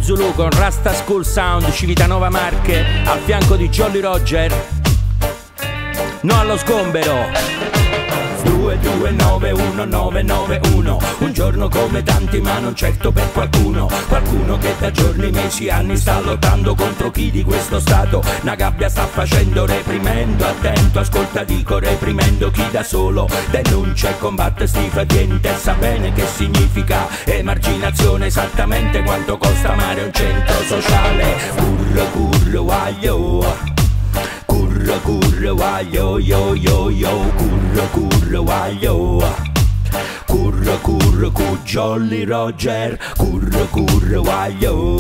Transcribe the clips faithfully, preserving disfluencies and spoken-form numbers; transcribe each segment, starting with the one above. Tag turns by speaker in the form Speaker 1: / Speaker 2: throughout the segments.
Speaker 1: Zulu con Rasta School Sound, Civitanova Marche, al fianco di Jolly Roger. No allo sgombero. Due due nove uno nove nove uno, un giorno come tanti ma non certo per qualcuno. Qualcuno che da giorni, mesi, anni sta lottando contro chi di questo stato una gabbia sta facendo, reprimendo. Attento, ascolta, dico reprimendo chi da solo denuncia e combatte sti fatiente. Sa bene che significa emarginazione, esattamente quanto costa amare un centro sociale. Curro curro waglio, curro curro waglio, yo yo yo, curro curro waglio, curro curro cu Jolly Roger, curro curro waglio,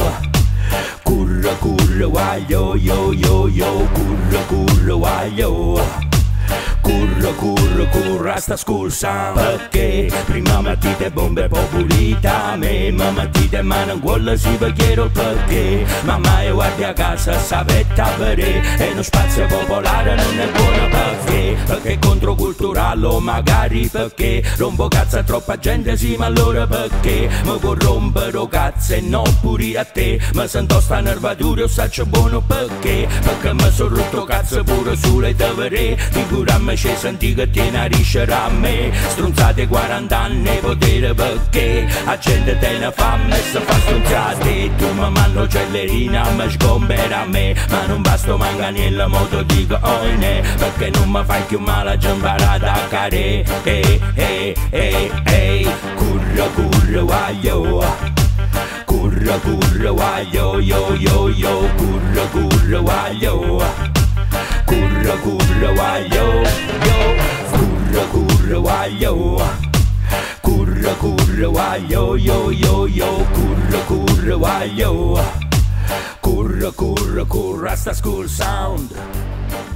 Speaker 1: curro curro waglio, yo yo yo, curro curro waglio, curro curro cu Rasta School Sound. Perché prima mettite bombe poi pulite a me, ma mettite in mano un quello si chiero perché mamma e guardi a casa sapete avere e uno spazio popolare non è buono perché perché è controculturale o magari perché rompo cazzo a troppa gente, sì ma allora perché mi corrompero cazzo e non pure a te ma sento sta nervatura o saccio buono perché perché mi sono rotto cazzo pure sulle dovere figurarmi c'è senti che tiene a riscere a me strunzate quaranta anni potere perché la gente te ne fa e se fa strunzate tu mi mando cellerina mi sgombera a me ma non basta manca nella moto dico oh ne perché non mi fai più male già imparata a care ehi ehi ehi ehi curro curro waglio, curro curro waglio, yo yo yo, curro curro waglio, curro curro waglio, yo, curro curro waglio, curro curro waglio, yo yo yo, curro curro waglio, curro curro curro Rasta School Sound.